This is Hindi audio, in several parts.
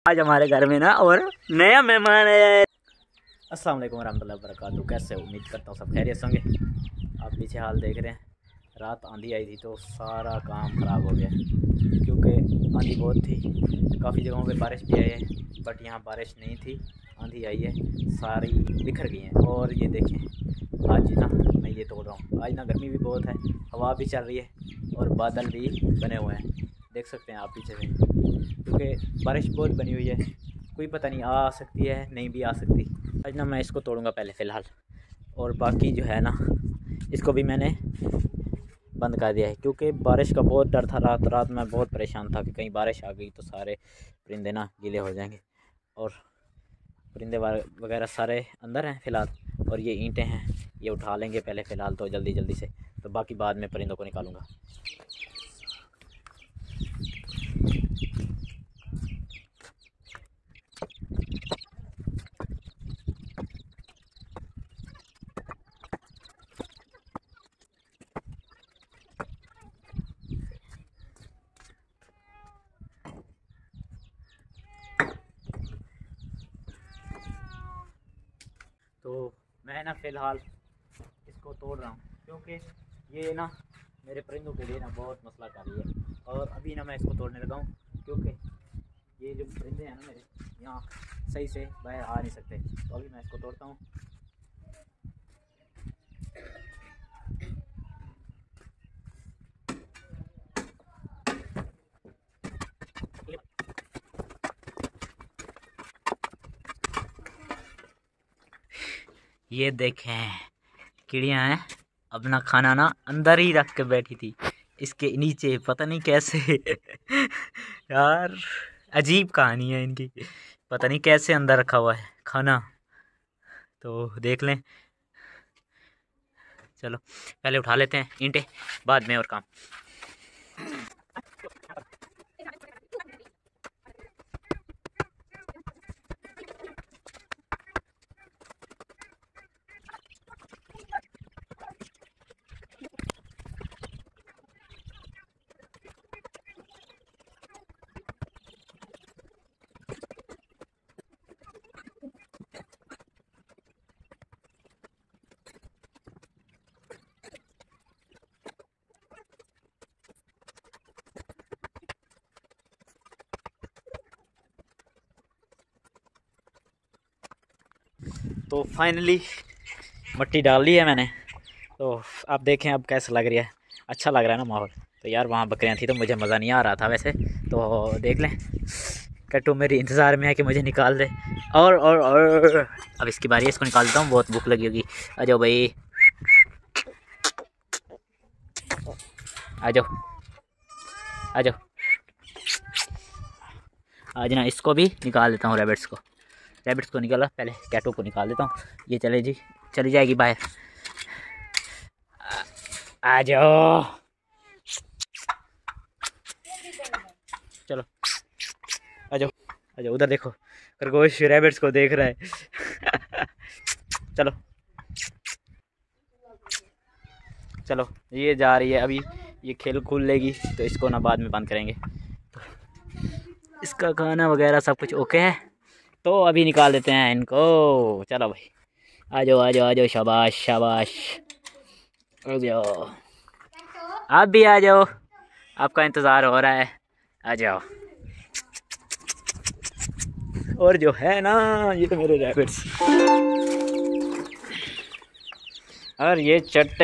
आज हमारे घर में ना और नया मेहमान है। अस्सलाम वालेकुम रहमतुल्लाहि व बरकातहू। कैसे हो? उम्मीद करता हूँ सब खैरियत से होंगे। आप पीछे हाल देख रहे हैं, रात आंधी आई थी तो सारा काम ख़राब हो गया क्योंकि आंधी बहुत थी। काफ़ी जगहों पे बारिश भी आई है बट यहाँ बारिश नहीं थी, आंधी आई है, सारी बिखर गई हैं। और ये देखें आज ना मैं ये तोड़ रहा हूँ। आज ना गर्मी भी बहुत है, हवा भी चल रही है और बादल भी बने हुए हैं, देख सकते हैं आप पीछे से, क्योंकि बारिश बहुत बनी हुई है। कोई पता नहीं आ सकती है, नहीं भी आ सकती। आज ना मैं इसको तोड़ूंगा पहले फ़िलहाल, और बाकी जो है ना इसको भी मैंने बंद कर दिया है क्योंकि बारिश का बहुत डर था। रात मैं बहुत परेशान था कि कहीं बारिश आ गई तो सारे परिंदे ना गीले हो जाएंगे। और परिंदे वगैरह सारे अंदर हैं फ़िलहाल, और ये ईंटें हैं ये उठा लेंगे पहले फ़िलहाल तो जल्दी से, तो बाकी बाद में परिंदों को निकालूंगा। तो मैं ना फ़िलहाल इसको तोड़ रहा हूँ क्योंकि ये ना मेरे परिंदों के लिए ना बहुत मसला कर रही है। और अभी ना मैं इसको तोड़ने लगा हूँ क्योंकि ये जो परिंदे हैं ना मेरे यहाँ सही से बाहर आ नहीं सकते, तो अभी मैं इसको तोड़ता हूँ। ये देखें चिड़िया हैं, अपना खाना ना अंदर ही रख के बैठी थी इसके नीचे, पता नहीं कैसे यार अजीब कहानी है इनकी, पता नहीं कैसे अंदर रखा हुआ है खाना, तो देख लें। चलो पहले उठा लेते हैं ईंटें, बाद में और काम। तो फाइनली मिट्टी डाल ली है मैंने, तो आप देखें अब कैसा लग रहा है। अच्छा लग रहा है ना माहौल। तो यार वहाँ बकरियाँ थी तो मुझे मज़ा नहीं आ रहा था वैसे, तो देख लें कट्टू मेरी इंतज़ार में है कि मुझे निकाल दे। और अब इसकी बारी है, इसको निकाल देता हूँ, बहुत भूख लगी होगी। आ जाओ भाई, आ जाओ आ जाओ। आज ना इसको भी निकाल देता हूँ, रैबिट्स को निकाला, पहले कैटो को निकाल देता हूँ। ये चली जाएगी बाहर। आ जाओ, चलो आ जाओ। उधर देखो खरगोश रैबिट्स को देख रहा है चलो चलो, ये जा रही है अभी, ये खेल खुल लेगी तो इसको ना बाद में बंद करेंगे। तो इसका खाना वगैरह सब कुछ ओके है, तो अभी निकाल देते हैं इनको। चलो भाई आ जाओ, शाबाश आ जाओ, आप भी आ जाओ, आपका इंतज़ार हो रहा है, आ जाओ। और जो है ना ये मेरे रैबिट्स, और ये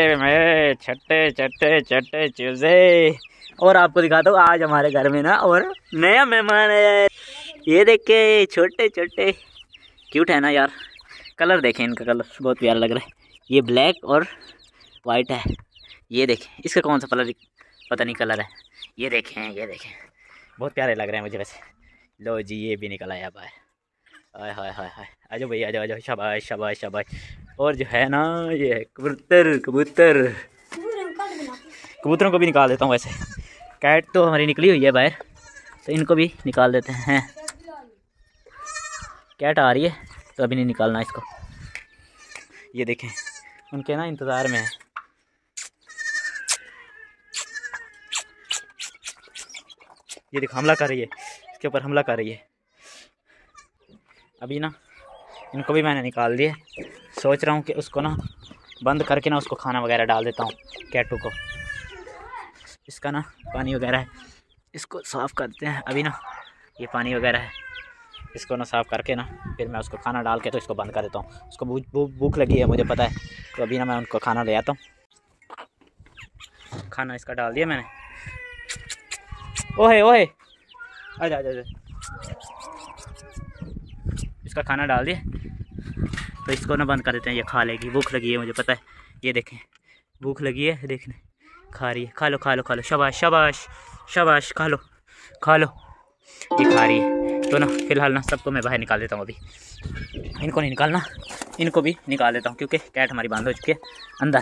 छट्टे चूजे। और आपको दिखाता हूँ आज हमारे घर में ना और नया मेहमान है। ये देखे छोटे क्यूट है ना यार। कलर देखें इनका, कलर बहुत प्यारा लग रहा है। ये ब्लैक और वाइट है। ये देखें इसका कौन सा कलर पता नहीं कलर है। ये देखें बहुत प्यारे लग रहे हैं मुझे वैसे। लो जी ये भी निकल आया बाहर। हाय आ जाओ भाई, आ जाओ, शाबाश। और जो है ना ये है कबूतरों को भी निकाल देता हूँ वैसे। कैट तो हमारी निकली हुई है बाहर, तो इनको भी निकाल देते हैं। कैट आ रही है तो अभी नहीं निकालना इसको। ये देखें उनके ना इंतज़ार में है। ये देखो हमला कर रही है, इसके ऊपर हमला कर रही है। अभी ना इनको भी मैंने निकाल दिया। सोच रहा हूँ कि उसको ना बंद करके ना उसको खाना वगैरह डाल देता हूँ कैटू को। इसका ना पानी वगैरह है, इसको साफ़ करते हैं अभी ना। ये पानी वगैरह है, इसको ना साफ़ करके ना फिर मैं उसको खाना डाल के तो इसको बंद कर देता हूँ। उसको भूख लगी है मुझे पता है, तो अभी ना मैं उनको खाना ले आता हूँ। खाना इसका डाल दिया मैंने। ओहे ओहे आजा आजा, इसका खाना डाल दिया तो इसको ना बंद कर देते हैं। ये खा लेगी, भूख लगी है मुझे पता है। ये देखें भूख लगी है, देखने खा रही है। खा लो खा लो खा लो, शाबाश शाबाश शाबाश, खा लो खा लो। ये खा रही है तो ना फिलहाल ना सबको मैं बाहर निकाल देता हूँ। अभी इनको नहीं निकालना, इनको भी निकाल देता हूँ क्योंकि कैट हमारी बंद हो चुकी है अंदर।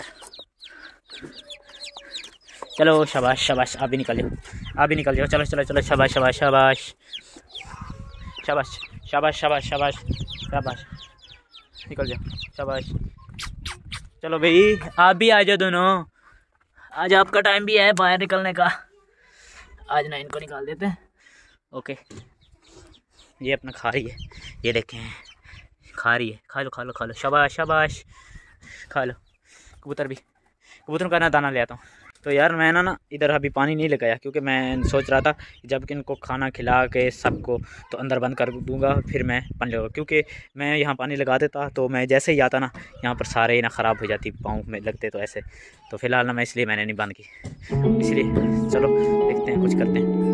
चलो शाबाश शाबाश, आप भी निकल जाओ, आप भी निकल जाओ। चलो चलो चलो, शाबाश शाबाश शाबाश शाबाश शाबाश शाबाश शाबाश शाबाश, निकल जाओ शाबाश। चलो भाई आप भी आ जाओ दोनों, आज आपका टाइम भी है बाहर निकलने का। आज ना इनको निकाल देते हैं। ओके ये अपना खा रही है, ये देखें खा रही है। खा लो खा लो खा लो, शाबाश शाबाश, खा लो। कबूतर भी, कबूतरों का ना दाना ले आता हूँ। तो यार मैं ना इधर अभी पानी नहीं लगाया क्योंकि मैं सोच रहा था कि जब इनको खाना खिला के सबको तो अंदर बंद कर दूंगा, फिर मैं पानी लगाऊँ। क्योंकि मैं यहाँ पानी लगा देता तो मैं जैसे ही आता ना यहाँ पर सारे ना ख़राब हो जाती, पाँव में लगते तो ऐसे। तो फिलहाल ना मैं इसलिए मैंने नहीं बंद की, इसलिए चलो देखते हैं कुछ करते हैं।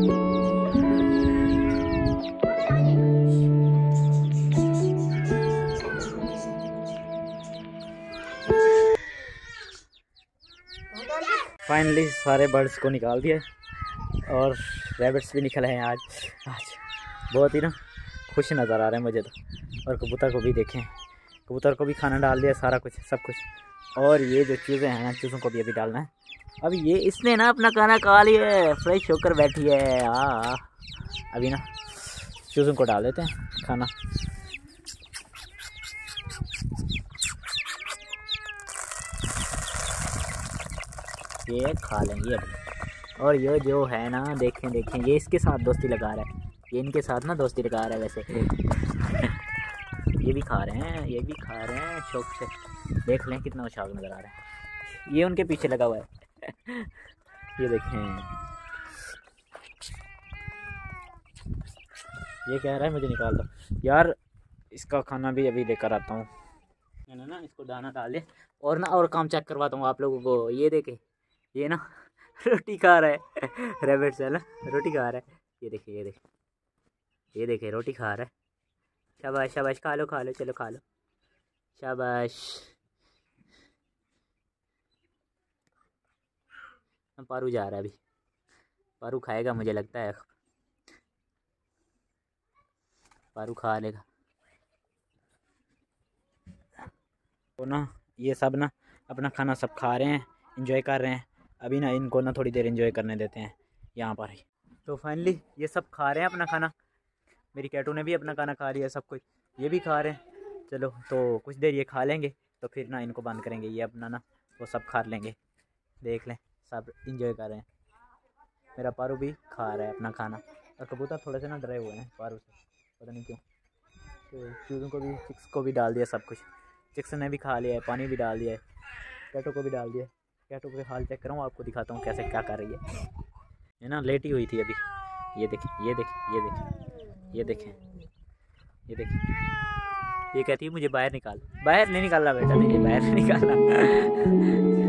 फाइनली सारे बर्ड्स को निकाल दिया और रैबिट्स भी निकले हैं आज। बहुत ही ना खुश नज़र आ रहे हैं मुझे तो। और कबूतर को भी देखें, कबूतर को भी खाना डाल दिया, सारा कुछ सब कुछ। और ये जो चूज़े हैं ना, चूज़ों को भी अभी डालना है। अभी ये इसने ना अपना खाना खा लिया है, फ्रेश होकर बैठी है। अभी ना चूज़ों को डाल देते हैं खाना। ये खा लेंगे अभी। और ये जो है ना देखें देखें, ये इसके साथ दोस्ती लगा रहा है, ये इनके साथ ना दोस्ती लगा रहा है वैसे। ये भी खा रहे हैं, ये भी खा रहे हैं शौक से। देख लें कितना उछाल नज़र आ रहा है, ये उनके पीछे लगा हुआ है। ये देखें, ये कह रहा है मुझे निकाल दो। यार इसका खाना भी अभी लेकर आता हूँ। मैंने ना इसको दाना डाल दिया और ना और काम चेक करवाता हूँ आप लोगों को। ये देखें, ये ना रोटी खा रहा है। रैबिट्स है ना, रोटी खा रहा है। ये देखिए ये देखिए ये देखिए रोटी खा रहा है। शाबाश शाबाश, खा लो खा लो, चलो खा लो, शाबाश। पारू जा रहा है अभी, पारू खाएगा मुझे लगता है, पारू खा लेगा। तो ना ये सब ना अपना खाना सब खा रहे हैं, एंजॉय कर रहे हैं। अभी ना इनको ना थोड़ी देर एंजॉय करने देते हैं यहाँ पर ही। तो फाइनली ये सब खा रहे हैं अपना खाना। मेरी कैटू ने भी अपना खाना खा लिया, सब कुछ ये भी खा रहे हैं। चलो तो कुछ देर ये खा लेंगे तो फिर ना इनको बंद करेंगे। ये अपना ना वो सब खा लेंगे, देख लें सब इंजॉय कर रहे हैं। मेरा पारू भी खा रहा है अपना खाना। और कबूतर थोड़े से ना डरे हुए हैं पारू से, पता नहीं क्यों। तो चूज़ों को भी, चिक्स को भी डाल दिया सब कुछ। चिक्स ने भी खा लिया है, पानी भी डाल दिया है, कैटो को भी डाल दिया। कैटो के हाल चेक कराऊँ आपको, दिखाता हूँ कैसे क्या कर रही है। ये ना लेटी हुई थी अभी। ये देखें ये देखें ये देखें ये देखें ये देखें, ये कहती है मुझे बाहर निकाल। बाहर नहीं निकालना बेटा, नहीं बाहर नहीं निकालना।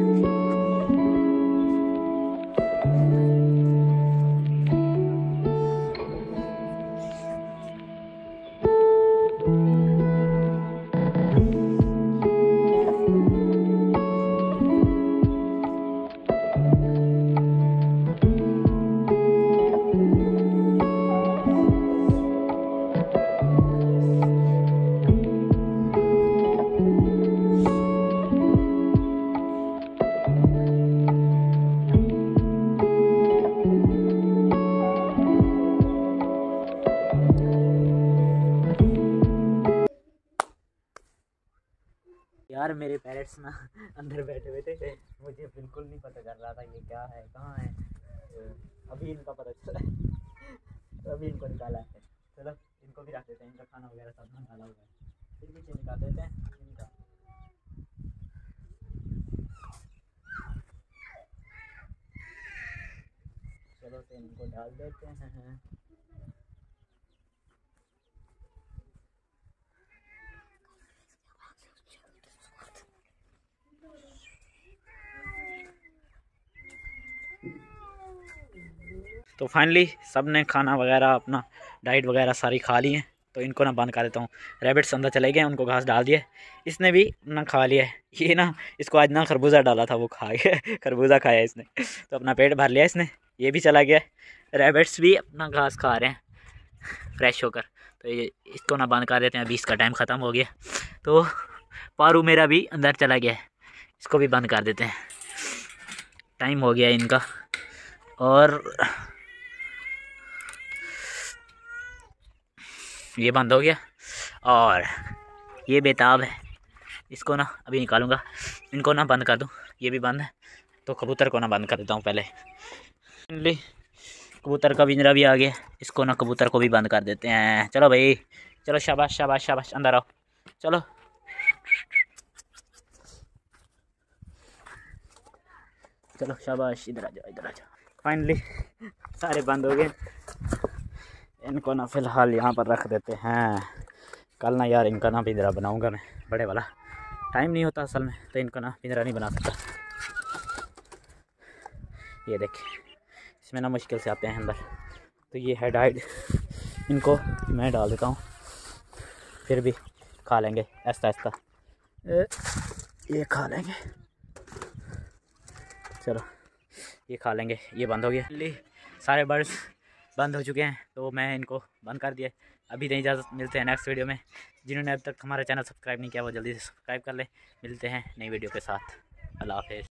यार मेरे पेरेंट्स ना अंदर बैठे हुए थे, मुझे बिल्कुल नहीं पता चल रहा था ये क्या है कहाँ है। अभी इनका पता चला है, तो अभी इनको निकाला है। चलो इनको भी रख देते हैं, इनका खाना वगैरह सब डाला हुआ है, फिर नीचे निकाल देते हैं इनका। चलो तो इनको डाल देते हैं। तो फाइनली सब ने खाना वगैरह अपना डाइट वगैरह सारी खा ली है, तो इनको ना बंद कर देता हूँ। रैबिट्स अंदर चले गए, उनको घास डाल दिया, इसने भी ना खा लिया है। ये ना इसको आज ना खरबूजा डाला था, वो खा गया खरबूजा खाया इसने, तो अपना पेट भर लिया इसने, ये भी चला गया। रैबिट्स भी अपना घास खा रहे हैं फ्रेश होकर, तो ये इसको ना बंद कर देते हैं। 20 का टाइम ख़त्म हो गया, तो पारू मेरा भी अंदर चला गया है, इसको भी बंद कर देते हैं, टाइम हो गया इनका। और ये बंद हो गया, और ये बेताब है, इसको ना अभी निकालूंगा, इनको ना बंद कर दूं, ये भी बंद है, तो कबूतर को ना बंद कर देता हूँ पहले। फाइनली कबूतर का पिंजरा भी आ गया, इसको ना कबूतर को भी बंद कर देते हैं। चलो भाई, चलो शाबाश शाबाश शाबाश, अंदर आओ, चलो चलो शाबाश, इधर आ जाओ इधर आ जाओ। फाइनली सारे बंद हो गए, इनको ना फ़िलहाल यहाँ पर रख देते हैं। कल ना यार इनका ना पिंजरा बनाऊंगा मैं बड़े वाला, टाइम नहीं होता असल में, तो इनको ना पिंजरा नहीं बना सकता। ये देखिए, इसमें ना मुश्किल से आते हैं अंदर, तो ये है डाइट, इनको मैं डाल देता हूँ, फिर भी खा लेंगे ऐसा ऐसा, ये खा लेंगे, चलो ये खा लेंगे। ये बंद हो गया, सारे बर्ड्स बंद हो चुके हैं, तो मैं इनको बंद कर दिया। अभी नहीं इजाज़त, मिलते हैं नेक्स्ट वीडियो में। जिन्होंने अब तक हमारा चैनल सब्सक्राइब नहीं किया वो जल्दी से सब्सक्राइब कर ले। मिलते हैं नई वीडियो के साथ, अल्लाह हाफ़िज़।